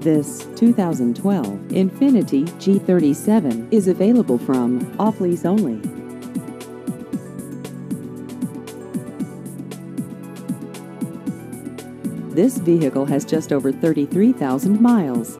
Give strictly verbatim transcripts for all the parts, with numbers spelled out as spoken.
This two thousand twelve Infiniti G thirty-seven is available from Off Lease Only. This vehicle has just over thirty-three thousand miles.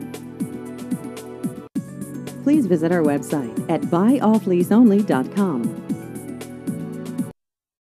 Please visit our website at buy off lease only dot com.